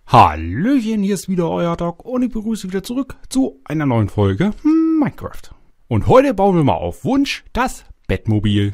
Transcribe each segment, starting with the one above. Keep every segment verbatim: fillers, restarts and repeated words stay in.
Hallöchen, hier ist wieder euer Doc und ich begrüße wieder zurück zu einer neuen Folge Minecraft. Und heute bauen wir mal auf Wunsch das Bettmobil.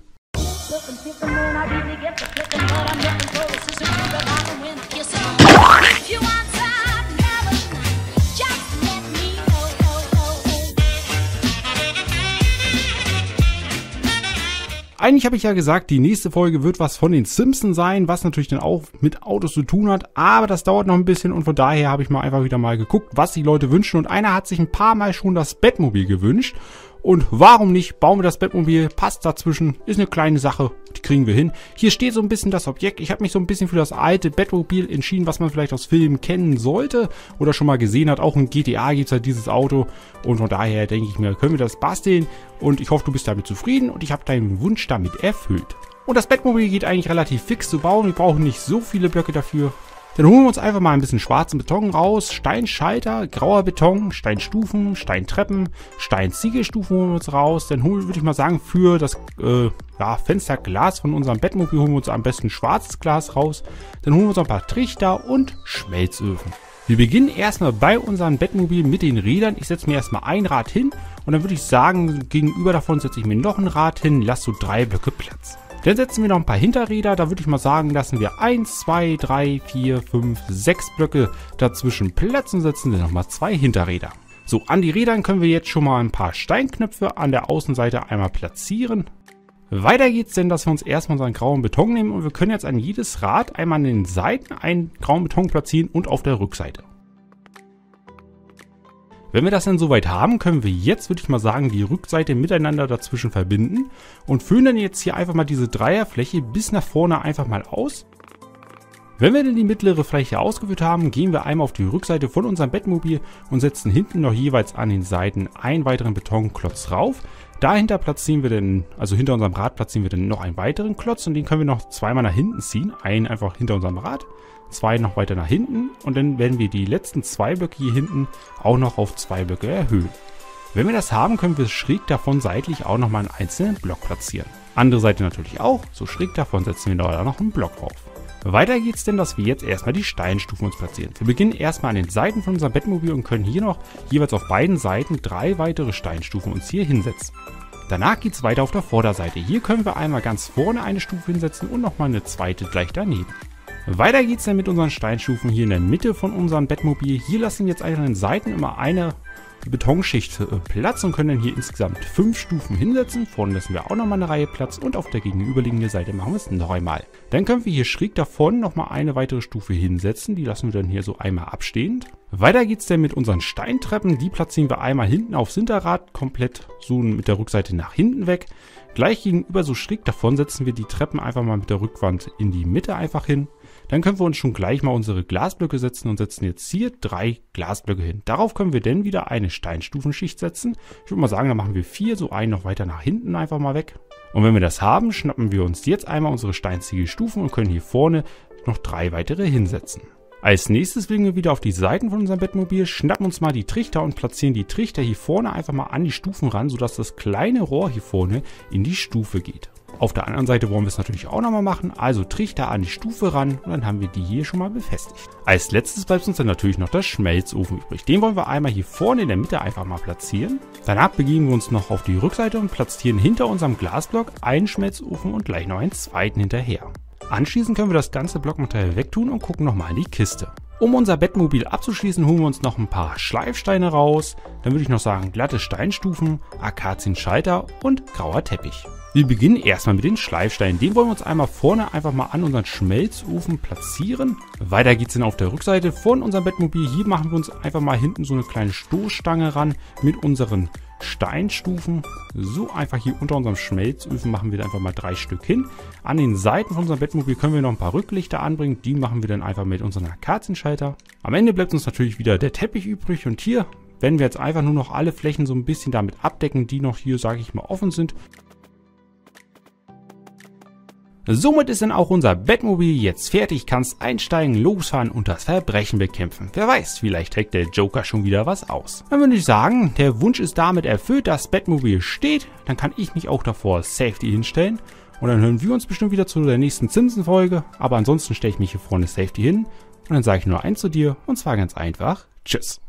Eigentlich habe ich ja gesagt, die nächste Folge wird was von den Simpsons sein, was natürlich dann auch mit Autos zu tun hat, aber das dauert noch ein bisschen und von daher habe ich mal einfach wieder mal geguckt, was die Leute wünschen und einer hat sich ein paar Mal schon das Bettmobil gewünscht und warum nicht, bauen wir das Bettmobil, passt dazwischen, ist eine kleine Sache, die kriegen wir hin. Hier steht so ein bisschen das Objekt, ich habe mich so ein bisschen für das alte Bettmobil entschieden, was man vielleicht aus Filmen kennen sollte oder schon mal gesehen hat, auch in G T A gibt es halt dieses Auto und von daher denke ich mir, können wir das basteln und ich hoffe, du bist damit zufrieden und ich habe deinen Wunsch damit erfüllt. Und das Bettmobil geht eigentlich relativ fix zu bauen, wir brauchen nicht so viele Blöcke dafür. Dann holen wir uns einfach mal ein bisschen schwarzen Beton raus, Steinschalter, grauer Beton, Steinstufen, Steintreppen, Steinziegelstufen holen wir uns raus. Dann holen, würde ich mal sagen, für das äh, ja, Fensterglas von unserem Bettmobil holen wir uns am besten schwarzes Glas raus. Dann holen wir uns ein paar Trichter und Schmelzöfen. Wir beginnen erstmal bei unserem Bettmobil mit den Rädern. Ich setze mir erstmal ein Rad hin und dann würde ich sagen, gegenüber davon setze ich mir noch ein Rad hin, lasse so drei Blöcke Platz. Dann setzen wir noch ein paar Hinterräder, da würde ich mal sagen, lassen wir eins, zwei, drei, vier, fünf, sechs Blöcke dazwischen Platz und setzen wir nochmal zwei Hinterräder. So, an die Rädern können wir jetzt schon mal ein paar Steinknöpfe an der Außenseite einmal platzieren. Weiter geht's denn, dass wir uns erstmal unseren grauen Beton nehmen und wir können jetzt an jedes Rad einmal an den Seiten einen grauen Beton platzieren und auf der Rückseite. Wenn wir das dann soweit haben, können wir jetzt, würde ich mal sagen, die Rückseite miteinander dazwischen verbinden und füllen dann jetzt hier einfach mal diese Dreierfläche bis nach vorne einfach mal aus. Wenn wir dann die mittlere Fläche ausgeführt haben, gehen wir einmal auf die Rückseite von unserem Bettmobil und setzen hinten noch jeweils an den Seiten einen weiteren Betonklotz rauf. Dahinter platzieren wir dann, also hinter unserem Rad platzieren wir dann noch einen weiteren Klotz und den können wir noch zweimal nach hinten ziehen. Einen einfach hinter unserem Rad, zwei noch weiter nach hinten und dann werden wir die letzten zwei Blöcke hier hinten auch noch auf zwei Blöcke erhöhen. Wenn wir das haben, können wir schräg davon seitlich auch nochmal einen einzelnen Block platzieren. Andere Seite natürlich auch, so schräg davon setzen wir da noch einen Block drauf. Weiter geht's denn, dass wir jetzt erstmal die Steinstufen uns platzieren. Wir beginnen erstmal an den Seiten von unserem Bettmobil und können hier noch jeweils auf beiden Seiten drei weitere Steinstufen uns hier hinsetzen. Danach geht's weiter auf der Vorderseite. Hier können wir einmal ganz vorne eine Stufe hinsetzen und nochmal eine zweite gleich daneben. Weiter geht's dann mit unseren Steinstufen hier in der Mitte von unserem Bettmobil. Hier lassen wir jetzt an den Seiten immer eine Betonschicht Platz und können dann hier insgesamt fünf Stufen hinsetzen. Vorne lassen wir auch nochmal eine Reihe Platz und auf der gegenüberliegenden Seite machen wir es noch einmal. Dann können wir hier schräg davon nochmal eine weitere Stufe hinsetzen. Die lassen wir dann hier so einmal abstehend. Weiter geht es dann mit unseren Steintreppen. Die platzieren wir einmal hinten aufs Hinterrad, komplett so mit der Rückseite nach hinten weg. Gleich gegenüber so schräg davon setzen wir die Treppen einfach mal mit der Rückwand in die Mitte einfach hin. Dann können wir uns schon gleich mal unsere Glasblöcke setzen und setzen jetzt hier drei Glasblöcke hin. Darauf können wir dann wieder eine Steinstufenschicht setzen. Ich würde mal sagen, da machen wir vier, so einen noch weiter nach hinten einfach mal weg. Und wenn wir das haben, schnappen wir uns jetzt einmal unsere Steinziegelstufen und können hier vorne noch drei weitere hinsetzen. Als nächstes legen wir wieder auf die Seiten von unserem Bettmobil, schnappen uns mal die Trichter und platzieren die Trichter hier vorne einfach mal an die Stufen ran, sodass das kleine Rohr hier vorne in die Stufe geht. Auf der anderen Seite wollen wir es natürlich auch nochmal machen, also Trichter an die Stufe ran und dann haben wir die hier schon mal befestigt. Als letztes bleibt uns dann natürlich noch der Schmelzofen übrig. Den wollen wir einmal hier vorne in der Mitte einfach mal platzieren. Danach begeben wir uns noch auf die Rückseite und platzieren hinter unserem Glasblock einen Schmelzofen und gleich noch einen zweiten hinterher. Anschließend können wir das ganze Blockmaterial wegtun und gucken nochmal in die Kiste. Um unser Bettmobil abzuschließen, holen wir uns noch ein paar Schleifsteine raus. Dann würde ich noch sagen, glatte Steinstufen, Akazienschalter und grauer Teppich. Wir beginnen erstmal mit den Schleifsteinen. Den wollen wir uns einmal vorne einfach mal an unseren Schmelzofen platzieren. Weiter geht es dann auf der Rückseite von unserem Bettmobil. Hier machen wir uns einfach mal hinten so eine kleine Stoßstange ran mit unseren Steinstufen. So einfach hier unter unserem Schmelzofen machen wir dann einfach mal drei Stück hin. An den Seiten von unserem Bettmobil können wir noch ein paar Rücklichter anbringen. Die machen wir dann einfach mit unseren Akazienschalter. Am Ende bleibt uns natürlich wieder der Teppich übrig und hier werden wir jetzt einfach nur noch alle Flächen so ein bisschen damit abdecken, die noch hier, sage ich mal, offen sind. Somit ist dann auch unser Bettmobil jetzt fertig, kannst einsteigen, losfahren und das Verbrechen bekämpfen. Wer weiß, vielleicht trägt der Joker schon wieder was aus. Dann würde ich sagen, der Wunsch ist damit erfüllt, das Bettmobil steht, dann kann ich mich auch davor Safety hinstellen und dann hören wir uns bestimmt wieder zu der nächsten Simpsons-Folge, aber ansonsten stelle ich mich hier vorne Safety hin. Und dann sage ich nur eins zu dir, und zwar ganz einfach, tschüss.